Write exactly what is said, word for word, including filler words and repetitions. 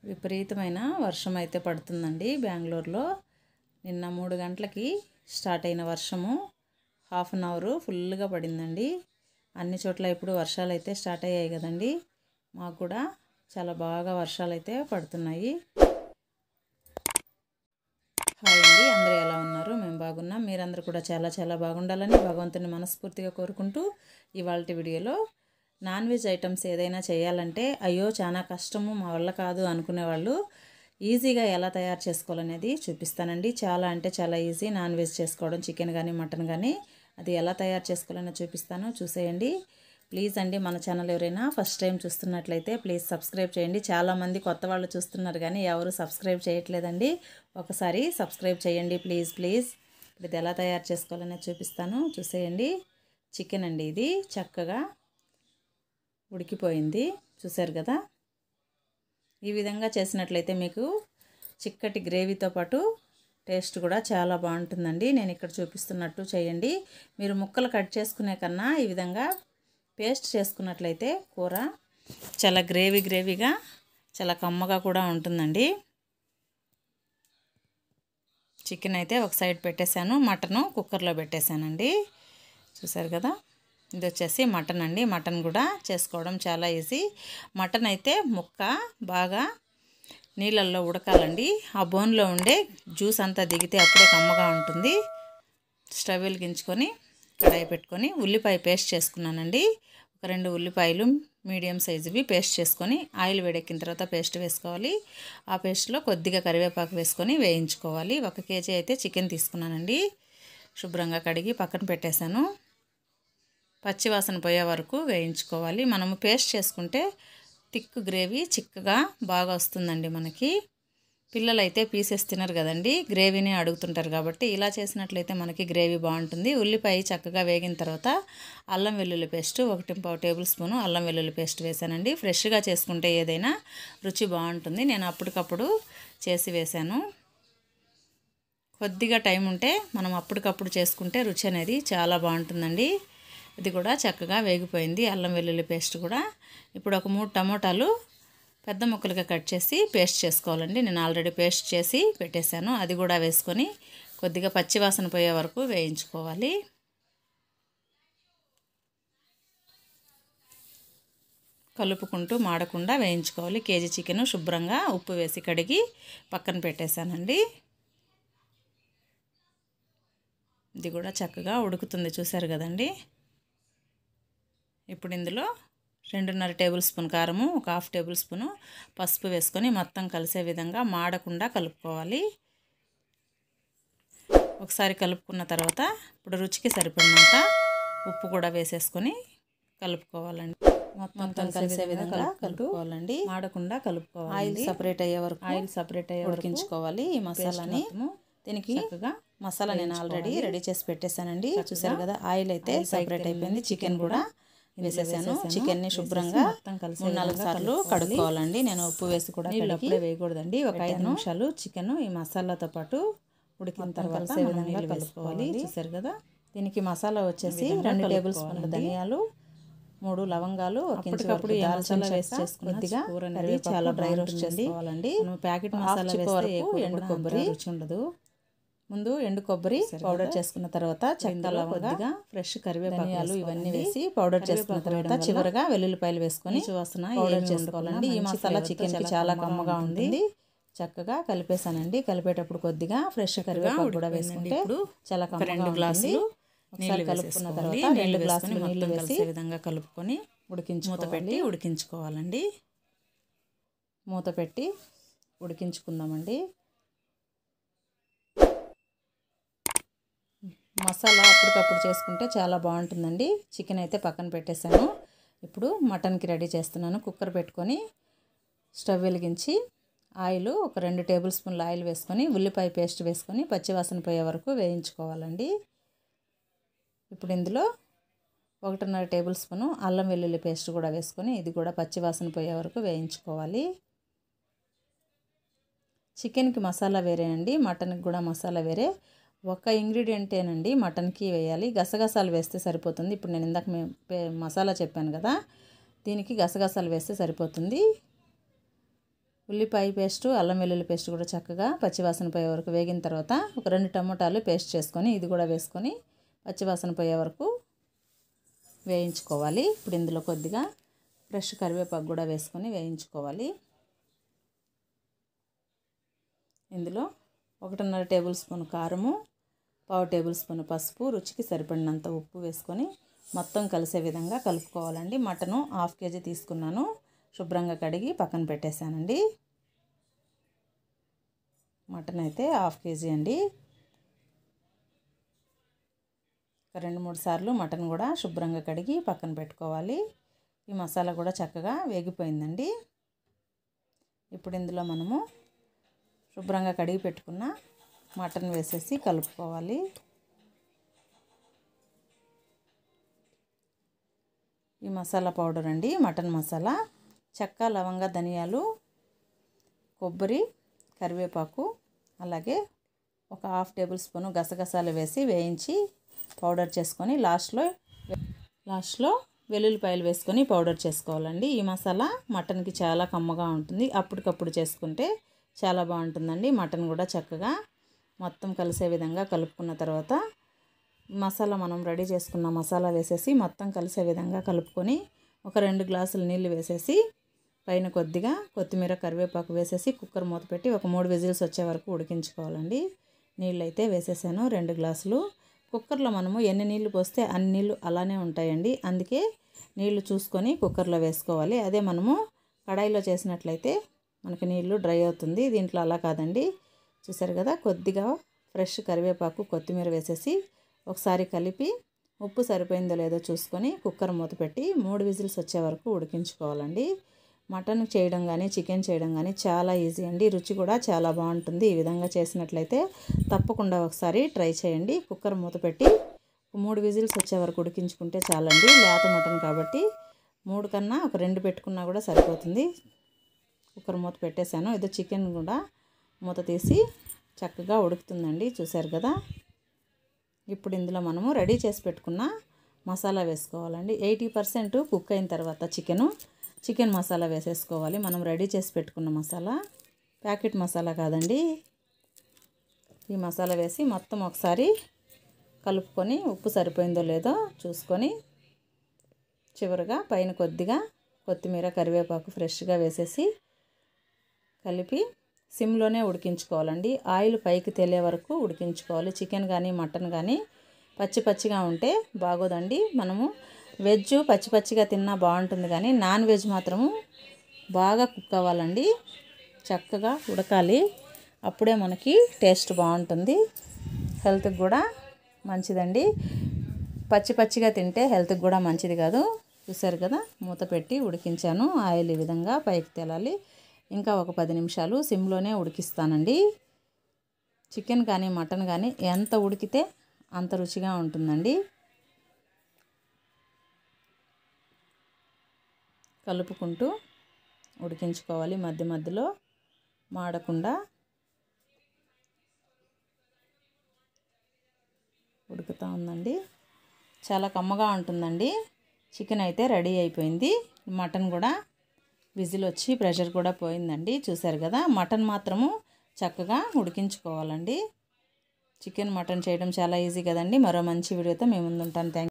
విపరీతమైన వర్షం అయితే పడుతుందండి బెంగళూరులో. నిన్న మూడు గంటలకి స్టార్ట్ అయిన వర్షము హాఫ్ అన్ అవర్ ఫుల్గా పడిందండి. అన్ని చోట్ల ఇప్పుడు వర్షాలు అయితే స్టార్ట్ అయ్యాయి కదండి. మాకు కూడా చాలా బాగా వర్షాలు అయితే పడుతున్నాయి. హాయ్ అండి, అందరూ ఎలా ఉన్నారు? మేము బాగున్నాం. మీరందరూ కూడా చాలా చాలా బాగుండాలని భగవంతుని మనస్ఫూర్తిగా కోరుకుంటూ ఇవాళ వీడియోలో నాన్ వెజ్ ఐటమ్స్ ఏదైనా చేయాలంటే అయ్యో చాలా కష్టము, మా వల్ల కాదు అనుకునే వాళ్ళు ఈజీగా ఎలా తయారు చేసుకోవాలనేది చూపిస్తానండి. చాలా అంటే చాలా ఈజీ నాన్ వెజ్ చేసుకోవడం, చికెన్ కానీ మటన్ కానీ అది ఎలా తయారు చేసుకోవాలని చూపిస్తాను, చూసేయండి. ప్లీజ్ అండి, మన ఛానల్ ఎవరైనా ఫస్ట్ టైం చూస్తున్నట్లయితే ప్లీజ్ సబ్స్క్రైబ్ చేయండి. చాలామంది కొత్త వాళ్ళు చూస్తున్నారు కానీ ఎవరు సబ్స్క్రైబ్ చేయట్లేదండి. ఒకసారి సబ్స్క్రైబ్ చేయండి ప్లీజ్ ప్లీజ్. ఇది ఎలా తయారు చేసుకోవాలనేది చూపిస్తాను, చూసేయండి. చికెన్ అండి, ఇది చక్కగా ఉడికిపోయింది, చూసారు కదా. ఈ విధంగా చేసినట్లయితే మీకు చిక్కటి గ్రేవీతో పాటు టేస్ట్ కూడా చాలా బాగుంటుందండి. నేను ఇక్కడ చూపిస్తున్నట్టు చేయండి. మీరు ముక్కలు కట్ చేసుకునే కన్నా ఈ విధంగా పేస్ట్ చేసుకున్నట్లయితే కూర చాలా గ్రేవీ గ్రేవీగా చాలా కమ్మగా కూడా ఉంటుందండి. చికెన్ అయితే ఒక సైడ్ పెట్టేశాను, మటను కుక్కర్లో పెట్టేశానండి, చూసారు కదా. ఇది వచ్చేసి మటన్ అండి. మటన్ కూడా చేసుకోవడం చాలా ఈజీ. మటన్ అయితే ముక్క బాగా నీళ్ళల్లో ఉడకాలండి. ఆ బోన్లో ఉండే జ్యూస్ అంతా దిగితే అప్పుడే కమ్మగా ఉంటుంది. స్టవ్ వెలిగించుకొని కడాయి పెట్టుకొని ఉల్లిపాయ పేస్ట్ చేసుకున్నానండి. ఒక రెండు ఉల్లిపాయలు మీడియం సైజువి పేస్ట్ చేసుకొని ఆయిల్ వేడెక్కిన తర్వాత పేస్ట్ వేసుకోవాలి. ఆ పేస్ట్లో కొద్దిగా కరివేపాకు వేసుకొని వేయించుకోవాలి. ఒక కేజీ అయితే చికెన్ తీసుకున్నానండి. శుభ్రంగా కడిగి పక్కన పెట్టేశాను. పచ్చివాసన పోయే వరకు వేయించుకోవాలి. మనము పేస్ట్ చేసుకుంటే థిక్ గ్రేవీ చిక్కగా బాగా వస్తుందండి మనకి. పిల్లలు అయితే పీసెస్ తినరు కదండి, గ్రేవీని అడుగుతుంటారు. కాబట్టి ఇలా చేసినట్లయితే మనకి గ్రేవీ బాగుంటుంది. ఉల్లిపాయ చక్కగా వేగిన తర్వాత అల్లం వెల్లుల్లి పేస్ట్ ఒకటి పావు టేబుల్ స్పూను అల్లం వెల్లుల్లి పేస్ట్ వేసానండి. ఫ్రెష్గా చేసుకుంటే ఏదైనా రుచి బాగుంటుంది. నేను అప్పటికప్పుడు చేసి వేసాను. కొద్దిగా టైం ఉంటే మనం అప్పటికప్పుడు చేసుకుంటే రుచి అనేది చాలా బాగుంటుందండి. ఇది కూడా చక్కగా వేగిపోయింది, అల్లం వెల్లుల్లి పేస్ట్ కూడా. ఇప్పుడు ఒక మూడు టమోటాలు పెద్ద ముక్కలుగా కట్ చేసి పేస్ట్ చేసుకోవాలండి. నేను ఆల్రెడీ పేస్ట్ చేసి పెట్టేశాను. అది కూడా వేసుకొని కొద్దిగా పచ్చివాసన పోయే వరకు వేయించుకోవాలి. కలుపుకుంటూ మాడకుండా వేయించుకోవాలి. కేజీ చికెన్ శుభ్రంగా ఉప్పు వేసి కడిగి పక్కన పెట్టేశానండి. ఇది కూడా చక్కగా ఉడుకుతుంది, చూసారు కదండి. ఇప్పుడు ఇందులో రెండున్నర టేబుల్ స్పూన్ కారము, ఒక హాఫ్ టేబుల్ స్పూను పసుపు వేసుకొని మొత్తం కలిసే విధంగా మాడకుండా కలుపుకోవాలి. ఒకసారి కలుపుకున్న తర్వాత ఇప్పుడు రుచికి సరిపడినంత ఉప్పు కూడా వేసేసుకొని కలుపుకోవాలండి. మొత్తం కలిసే విధంగా కలుపుకోవాలండి, మాడకుండా కలుపుకోవాలి. ఆయిల్ సపరేట్ అయ్యే వరకు ఆయిల్ సపరేట్ అయ్యే ఉడికించుకోవాలి ఈ మసాలాని. దీనికి చక్కగా మసాలా నేను ఆల్రెడీ రెడీ చేసి పెట్టేశానండి, చూసారు కదా. ఆయిల్ అయితే సపరేట్ అయిపోయింది. చికెన్ కూడా వేసేసాను. చికెన్ని శుభ్రంగా మూడు నాలుగు సార్లు కడుక్కోవాలండి. నేను ఉప్పు వేసి కూడా అప్పుడే వేయకూడదండి. ఒక ఐదు నిమిషాలు చికెన్ ఈ మసాలాతో పాటు ఉడికిన తర్వాత విధంగా కలుపుకోవాలి, చూసారు కదా. దీనికి మసాలా వచ్చేసి రెండు టేబుల్ స్పూన్ల ధనియాలు, మూడు లవంగాలు, అప్పటికప్పుడు ఈ మసాలా వేసి చేసుకున్నదిగా కూర అనేది చాలా డ్రై రోస్ట్ చేసుకోవాలండి. ప్యాకెట్ మసాలా వేస్తే ఎండు కొబ్బరి రుచి ఉండదు. ముందు ఎండు కొబ్బరి పౌడర్ చేసుకున్న తర్వాత చెక్క, లవంగా, ఫ్రెష్ కరివేపాకు ఇవన్నీ వేసి పౌడర్ చేసుకున్న తర్వాత చివరగా వెల్లుల్లిపాయలు వేసుకొని సువాసన పౌడర్ చేసుకోవాలండి. ఈ మసాలా చికెన్కి చాలా కమ్మగా ఉంటుంది. చక్కగా కలిపేసానండి. కలిపేటప్పుడు కొద్దిగా ఫ్రెష్ కరివేపాకు కూడా వేసుకుంటే చాలా కమ్మగా రెండు గ్లాసులు ఒకసారి కలుపుకున్న తర్వాత రెండు గ్లాసులు నీళ్లు వేసి విధంగా కలుపుకొని ఉడికించి మూత పెట్టి ఉడికించుకోవాలండి. మూత పెట్టి ఉడికించుకుందామండి. మసాలా అప్పటికప్పుడు చేసుకుంటే చాలా బాగుంటుందండి. చికెన్ అయితే పక్కన పెట్టేశాను. ఇప్పుడు మటన్కి రెడీ చేస్తున్నాను. కుక్కర్ పెట్టుకొని స్టవ్ వెలిగించి ఆయిల్ ఒక రెండు టేబుల్ స్పూన్ల ఆయిల్ వేసుకొని ఉల్లిపాయ పేస్ట్ వేసుకొని పచ్చివాసన పోయే వరకు వేయించుకోవాలండి. ఇప్పుడు ఇందులో ఒకటిన్నర టేబుల్ స్పూను అల్లం వెల్లుల్లి పేస్ట్ కూడా వేసుకొని ఇది కూడా పచ్చివాసన పోయే వరకు వేయించుకోవాలి. చికెన్కి మసాలా వేరే అండి, మటన్కి కూడా మసాలా వేరే. ఒక ఇంగ్రీడియంటేనండి మటన్కి వేయాలి. గసగసాలు వేస్తే సరిపోతుంది. ఇప్పుడు నేను ఇందాక మసాలా చెప్పాను కదా, దీనికి గసగసాలు వేస్తే సరిపోతుంది. ఉల్లిపాయ పేస్టు అల్లం వెల్లుల్లి పేస్ట్ కూడా చక్కగా పచ్చివాసన పోయే వరకు వేగిన తర్వాత ఒక రెండు టమోటాలు పేస్ట్ చేసుకొని ఇది కూడా వేసుకొని పచ్చివాసన పోయే వరకు వేయించుకోవాలి. ఇప్పుడు ఇందులో కొద్దిగా ఫ్రెష్ కరివేపాకు కూడా వేసుకొని వేయించుకోవాలి. ఇందులో ఒకటిన్నర టేబుల్ స్పూన్ కారము, పావు టేబుల్ స్పూన్ పసుపు, రుచికి సరిపడినంత ఉప్పు వేసుకొని మొత్తం కలిసే విధంగా కలుపుకోవాలండి. మటను హాఫ్ కేజీ తీసుకున్నాను, శుభ్రంగా కడిగి పక్కన పెట్టేశానండి. మటన్ అయితే హాఫ్ కేజీ అండి. రెండు మూడు సార్లు మటన్ కూడా శుభ్రంగా కడిగి పక్కన పెట్టుకోవాలి. ఈ మసాలా కూడా చక్కగా వేగిపోయిందండి. ఇప్పుడు ఇందులో మనము శుభ్రంగా కడిగి పెట్టుకున్న మటన్ వేసేసి కలుపుకోవాలి. ఈ మసాలా పౌడర్ అండి, మటన్ మసాలా, చెక్క, లవంగ, ధనియాలు, కొబ్బరి, కరివేపాకు, అలాగే ఒక హాఫ్ టేబుల్ స్పూను గసగసాలు వేసి వేయించి పౌడర్ చేసుకొని లాస్ట్లో లాస్ట్లో వెల్లుల్లిపాయలు వేసుకొని పౌడర్ చేసుకోవాలండి. ఈ మసాలా మటన్కి చాలా కమ్మగా ఉంటుంది. అప్పటికప్పుడు చేసుకుంటే చాలా బాగుంటుందండి. మటన్ కూడా చక్కగా మొత్తం కలిసే విధంగా కలుపుకున్న తర్వాత మసాలా మనం రెడీ చేసుకున్న మసాలా వేసేసి మొత్తం కలిసే విధంగా కలుపుకొని ఒక రెండు గ్లాసులు నీళ్ళు వేసేసి పైన కొద్దిగా కొత్తిమీర, కరివేపాకు వేసేసి కుక్కర్ మూత పెట్టి ఒక మూడు విజిల్స్ వచ్చే వరకు ఉడికించుకోవాలండి. నీళ్ళు అయితే వేసేసాను రెండు గ్లాసులు. కుక్కర్లో మనము ఎన్ని నీళ్లు పోస్తే అన్ని నీళ్ళు అలానే ఉంటాయండి. అందుకే నీళ్లు చూసుకొని కుక్కర్లో వేసుకోవాలి. అదే మనము కడాయిలో చేసినట్లయితే మనకి నీళ్లు డ్రై అవుతుంది. దీంట్లో అలా కాదండి. చూసారు కదా, కొద్దిగా ఫ్రెష్ కరివేపాకు, కొత్తిమీర వేసేసి ఒకసారి కలిపి ఉప్పు సరిపోయిందో లేదో చూసుకొని కుక్కర్ మూత పెట్టి మూడు విజిల్స్ వచ్చే వరకు ఉడికించుకోవాలండి. మటన్ చేయడం కానీ చికెన్ చేయడం కానీ చాలా ఈజీ అండి. రుచి కూడా చాలా బాగుంటుంది. ఈ విధంగా చేసినట్లయితే తప్పకుండా ఒకసారి ట్రై చేయండి. కుక్కర్ మూత పెట్టి మూడు విజిల్స్ వచ్చే వరకు ఉడికించుకుంటే చాలండి. లేత మటన్ కాబట్టి మూడు కన్నా ఒక రెండు పెట్టుకున్నా కూడా సరిపోతుంది. కుక్కర్ మూత పెట్టేశాను. ఏదో చికెన్ కూడా మూత తీసి చక్కగా ఉడుకుతుందండి. చూసారు కదా. ఇప్పుడు ఇందులో మనము రెడీ చేసి పెట్టుకున్న మసాలా వేసుకోవాలండి. ఎయిటీ పర్సెంట్ కుక్ అయిన తర్వాత చికెను చికెన్ మసాలా వేసేసుకోవాలి. మనం రెడీ చేసి పెట్టుకున్న మసాలా, ప్యాకెట్ మసాలా కాదండి. ఈ మసాలా వేసి మొత్తం ఒకసారి కలుపుకొని ఉప్పు సరిపోయిందో లేదో చూసుకొని చివరిగా పైన కొద్దిగా కొత్తిమీర, కరివేపాకు ఫ్రెష్గా వేసేసి కలిపి సిమ్లోనే ఉడికించుకోవాలండి. ఆయిల్ పైకి తేలే వరకు ఉడికించుకోవాలి. చికెన్ కానీ మటన్ కానీ పచ్చి పచ్చిగా ఉంటే బాగోదండి. మనము వెజ్ పచ్చి పచ్చిగా తిన్నా బాగుంటుంది, కానీ నాన్ వెజ్ మాత్రము బాగా కుక్ అవ్వాలండి. చక్కగా ఉడకాలి. అప్పుడే మనకి టేస్ట్ బాగుంటుంది. హెల్త్కి కూడా మంచిదండి. పచ్చి పచ్చిగా తింటే హెల్త్కి కూడా మంచిది కాదు. చూసారు కదా, మూత పెట్టి ఉడికించాను. ఆయిల్ ఈ విధంగా పైకి తేలాలి. ఇంకా ఒక పది నిమిషాలు సిమ్లోనే ఉడికిస్తానండి. చికెన్ కానీ మటన్ కానీ ఎంత ఉడికితే అంత రుచిగా ఉంటుందండి. కలుపుకుంటూ ఉడికించుకోవాలి. మధ్య మధ్యలో మాడకుండా ఉడుకుతూ ఉందండి. చాలా కమ్మగా ఉంటుందండి. చికెన్ అయితే రెడీ అయిపోయింది. మటన్ కూడా విజిల్ వచ్చి ప్రెషర్ కూడా పోయిందండి. చూసారు కదా, మటన్ మాత్రము చక్కగా ఉడికించుకోవాలండి. చికెన్ మటన్ చేయడం చాలా ఈజీ కదండి. మరో మంచి వీడియోతో మేము ముందుంటాను. థ్యాంక్